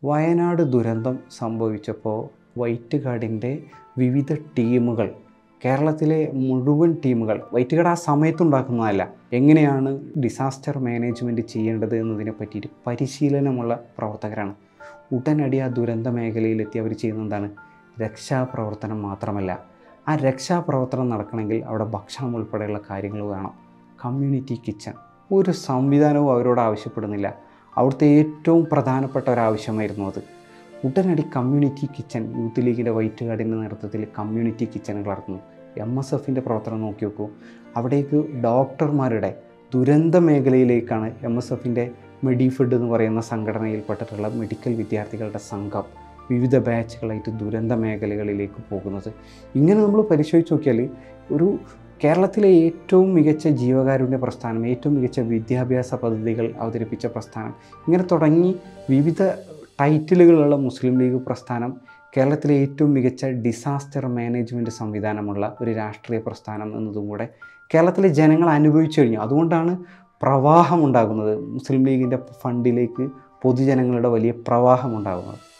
വയനാട് ദുരന്തം സംഭവിച്ചപ്പോൾ വൈറ്റ് ഗാർഡിൻ്റെ വിവിധ ടീമുകൾ, കേരളത്തിലെ മുഴുവൻ ടീമുകൾ, വൈറ്റ് ഗാർഡ് ആ സമയത്തുണ്ടാക്കുന്നതല്ല, എങ്ങനെയാണ് ഡിസാസ്റ്റർ മാനേജ്മെൻറ്റ് ചെയ്യേണ്ടത് എന്നതിനെ പറ്റിയിട്ട് പരിശീലനമുള്ള പ്രവർത്തകരാണ്. ഉടനടി ആ ദുരന്ത മേഖലയിലെത്തി അവർ ചെയ്യുന്ന എന്താണ്? രക്ഷാപ്രവർത്തനം മാത്രമല്ല, ആ രക്ഷാപ്രവർത്തനം നടക്കണമെങ്കിൽ അവിടെ ഭക്ഷണം ഉൾപ്പെടെയുള്ള കാര്യങ്ങൾ വേണം. കമ്മ്യൂണിറ്റി കിച്ചൺ ഒരു സംവിധാനവും അവരോട് ആവശ്യപ്പെടുന്നില്ല. അവിടുത്തെ ഏറ്റവും പ്രധാനപ്പെട്ട ഒരാവശ്യമായിരുന്നു അത്. ഉടനടി കമ്മ്യൂണിറ്റി കിച്ചൺ, യൂത്ത് ലീഗിൻ്റെ വൈറ്റ് ഗാർഡിൻ്റെ നേതൃത്വത്തിൽ കമ്മ്യൂണിറ്റി കിച്ചണുകൾ നടത്തുന്നു. MSFൻ്റെ പ്രവർത്തനം നോക്കി നോക്കൂ. അവിടേക്ക് ഡോക്ടർമാരുടെ ദുരന്ത മേഖലയിലേക്കാണ് MSFൻ്റെ മെഡിഫെഡ് എന്ന് പറയുന്ന സംഘടനയിൽപ്പെട്ടിട്ടുള്ള മെഡിക്കൽ വിദ്യാർത്ഥികളുടെ സംഘം വിവിധ ബാച്ചുകളായിട്ട് ദുരന്ത മേഖലകളിലേക്ക് പോകുന്നത്. ഇങ്ങനെ നമ്മൾ പരിശോധിച്ച് നോക്കിയാൽ ഒരു കേരളത്തിലെ ഏറ്റവും മികച്ച ജീവകാരുണ്യ പ്രസ്ഥാനം, ഏറ്റവും മികച്ച വിദ്യാഭ്യാസ പദ്ധതികൾ അവതരിപ്പിച്ച പ്രസ്ഥാനം, ഇങ്ങനെ തുടങ്ങി വിവിധ ടൈറ്റിലുകളുള്ള മുസ്ലിം ലീഗ് പ്രസ്ഥാനം കേരളത്തിലെ ഏറ്റവും മികച്ച ഡിസാസ്റ്റർ മാനേജ്മെൻറ്റ് സംവിധാനമുള്ള ഒരു രാഷ്ട്രീയ പ്രസ്ഥാനം എന്നതും കൂടെ കേരളത്തിലെ ജനങ്ങൾ അനുഭവിച്ചു കഴിഞ്ഞു. അതുകൊണ്ടാണ് പ്രവാഹമുണ്ടാകുന്നത്, മുസ്ലിം ലീഗിൻ്റെ ഫണ്ടിലേക്ക് പൊതുജനങ്ങളുടെ വലിയ പ്രവാഹമുണ്ടാകുന്നത്.